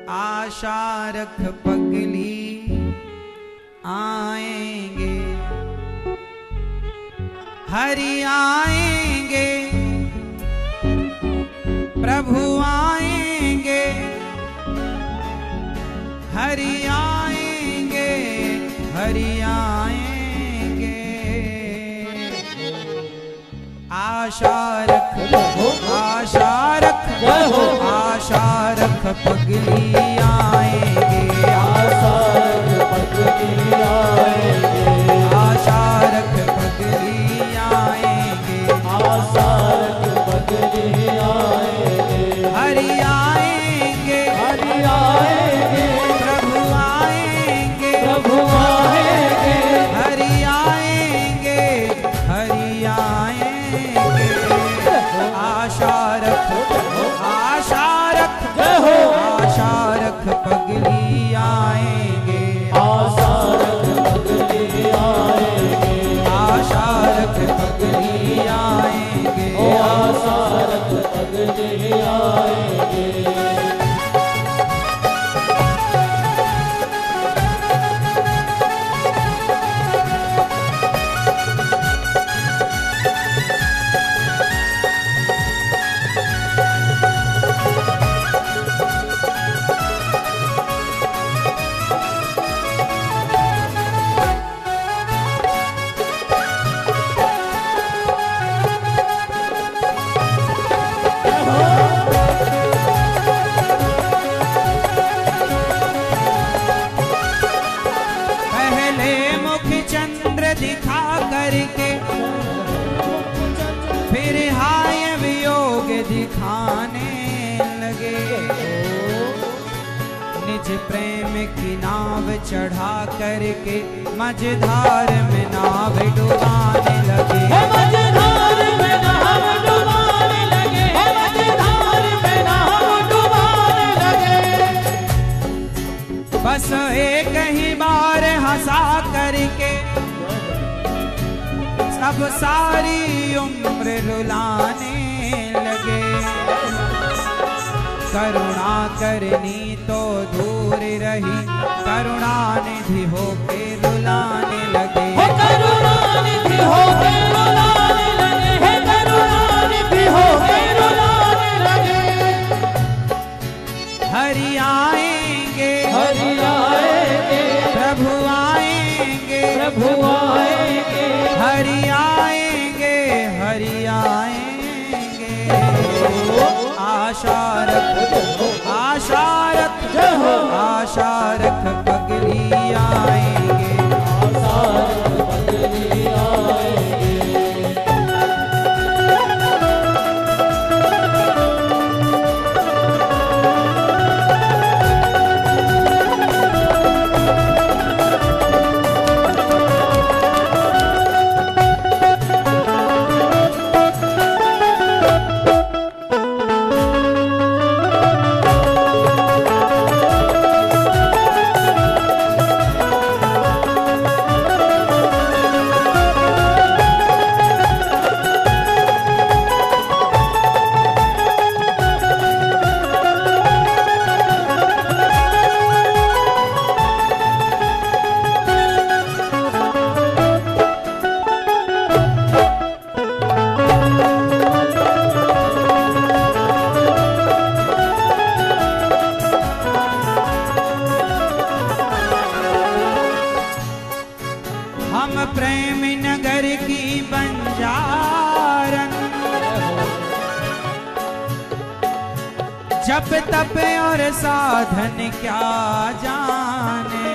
आशा रख पगली आएंगे, हरि आएंगे, प्रभु आएंगे, हरि आएंगे, हरि आएंगे। आशा रख, आशा रख, आशा रख पगली आएंगे, आशा रख पगली आएंगे, आशा रख पगली आएंगे, आशा रख पगली आएंगे, हरि आएंगे, हरि आएंगे, प्रभु आएंगे, प्रभु आएंगे, हरि आएंगे, हरि आएंगे। आशा रख, आशा रख, आशा रख पगली आएंगे, आशा रख पगली आएंगे, आशा रख पगली आएंगे, ओ आशा रख पगली आएंगे। पहले मुख चंद्र दिखा करके फिर हाय वियोग दिखाने लगे, निज प्रेम की नाव चढ़ा करके मझधार में नाव डुबाने लगे, मझधार में नाव डुबाने लगे, मझधार में नाव डुबाने लगे। बस एक ही बार हंसा करके सब सारी उम्र रुलाने लगे, करुणा करनी तो दूर रही, करुणा निधि होके रुलाने लगे, करुणा निधि होके रुलाने लगे, हे करुणा निधि होके रुलाने लगे। हरि आएंगे, हरि आएंगे, प्रभु आएंगे, प्रभु आएंगे, हरि आएंगे, हरि आएंगे। आशा रख, आशा रख, आशा रख पगली आएंगे, आशा रख पगली आएंगे। हम प्रेम नगर की बंजारन, जप तप और साधन क्या जाने,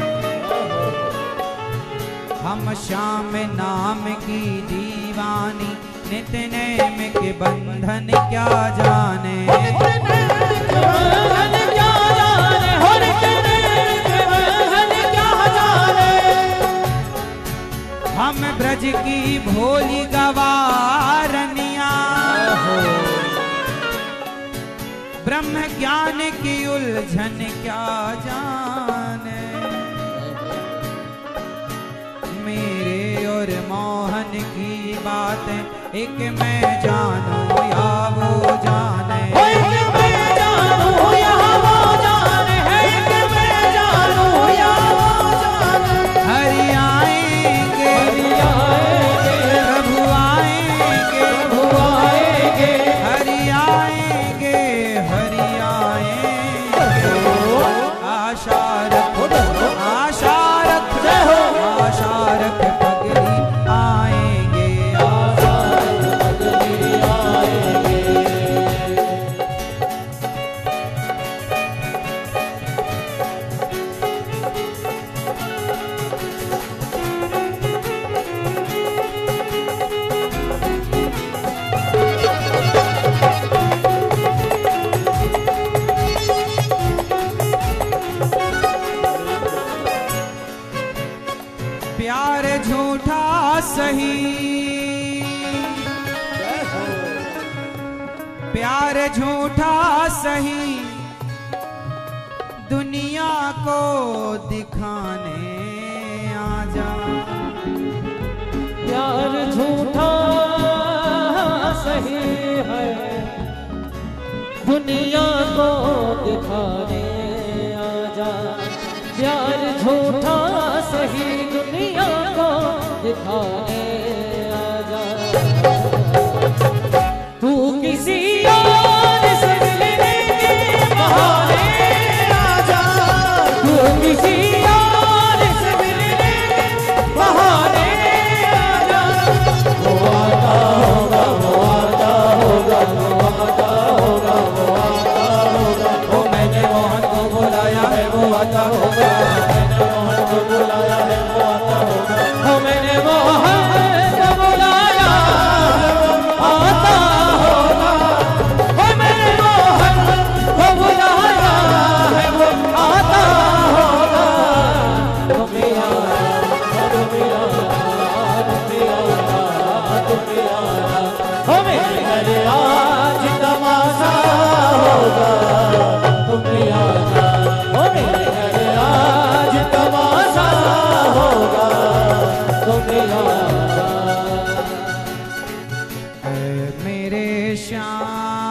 हम श्याम नाम की दीवानी, नित्य नेम के बंधन क्या जाने, हम ब्रज की भोली गवारनिया, ब्रह्म ज्ञान की उलझन क्या जाने, मेरे और मोहन की बात एक मैं जानूं या वो जाने, एक मैं जानूं या वो जाने, सही, प्यार झूठा सही, दुनिया को दिखाने आजा। प्यार झूठा सही है, दुनिया को दिखाने आजा। प्यार झूठा सही, दुनिया को दिखाने आजा। तू किसी और से मिलने के बहाने आजा। तू किसी और से मिलने के बहाने आजा। वो आता होगा, वो आता होगा, वो आता होगा, वो आता होगा। ओ मैंने मोहन को बुलाया है वो आता होगा, मैंने मोहन को बुलाया है वो आता होगा। हो मैंने मोहन को बुलाया आता होगा। हो मैंने मोहन को बुलाया है वो आता होगा। तुम आना, तुम आना, तुम आना। हो मेरे घर आज तमाशा होगा। तुम आना, हो मेरे घर आज तमाशा होगा। तुम आना। ऐ मेरे श्याम,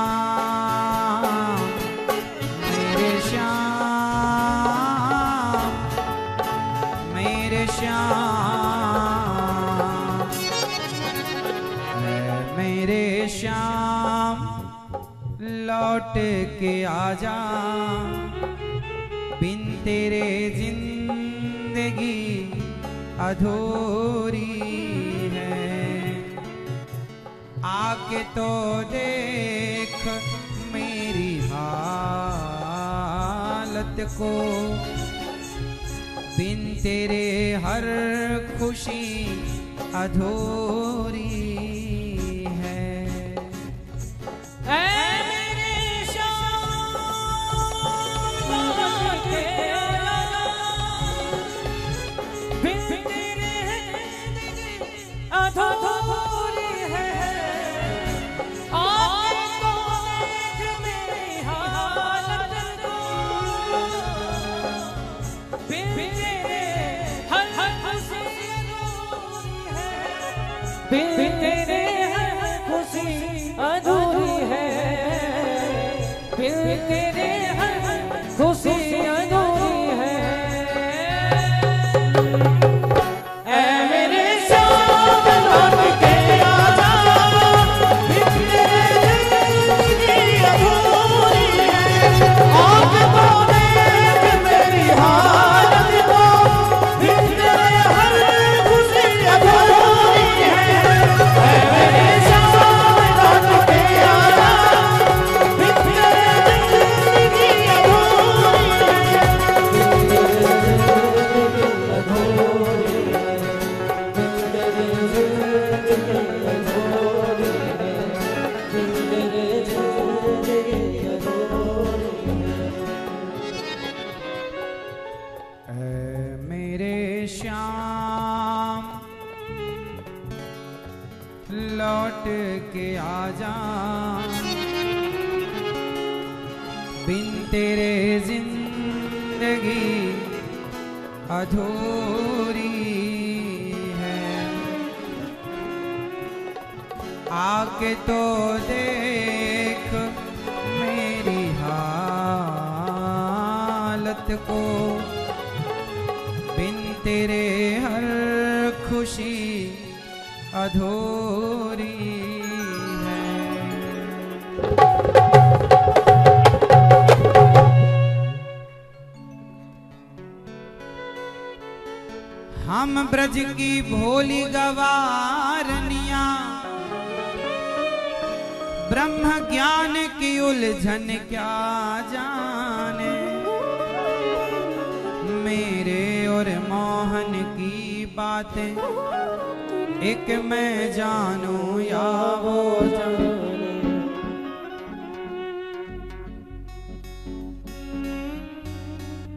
मेरे श्याम, मेरे श्याम, ऐ मेरे श्याम, लौट के आजा। बिन तेरे जिंदगी अधूरी है। आके तो देख मेरी हालत को, बिन तेरे हर खुशी अधूरी है। बिन तेरे हर खुशी अधूरी है। बिन तेरे हर खुशी अधूरी है। ऐ मेरे श्याम लौट के आजा। बिन तेरे जिंदगी अधूरी है। आज तो देख मेरी हालत को। बिन तेरे हर खुशी अधूरी है। ऐ मेरे श्याम लौट के आजा। बिन तेरे जिंदगी अधूरी है। बिन तेरे जिंदगी अधूरी है। बिन तेरे जिंदगी अधूरी है। बिन तेरे जिंदगी अधूरी है। ऐ मेरे श्याम, लौट के आजा। बिन तेरे जिंदगी अधूरी है। आके तो देख मेरी हालत को, बिन तेरे हर खुशी अधूरी है। हम ब्रज की भोली गवारनिया, ब्रह्म ज्ञान की उलझन क्या जाने। मेरे और मोहन की बातें एक मैं जानूं या वो जाने।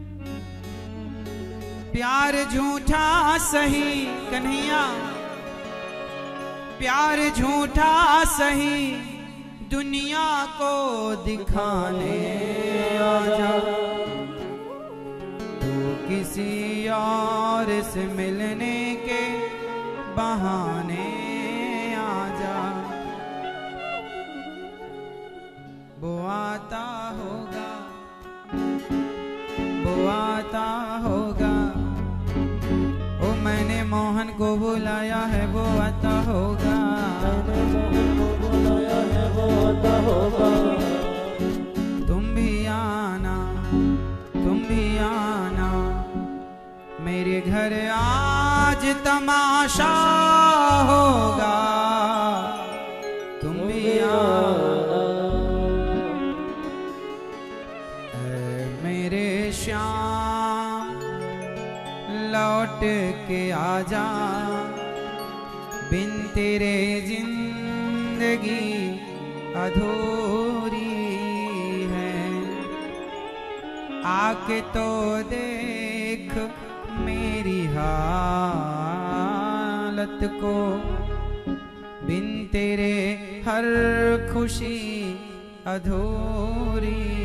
प्यार झूठा सही कन्हैया, प्यार झूठा सही दुनिया को दिखाने आजा, तू किसी और से मिलने के बहाने आजा। वो आता होगा, वो आता होगा, ओ मैंने मोहन को बुलाया है, वो आता होगा, मैंने मोहन को बुलाया है, वो आता होगा। तुम भी आना, तुम भी आना, मेरे घर आज तमाशा होगा, तुम भी आना। मेरे श्याम लौट के आजा, बिन तेरे जिंदगी अधूरी है। आके तो देख मेरी हालत को, बिन तेरे हर खुशी अधूरी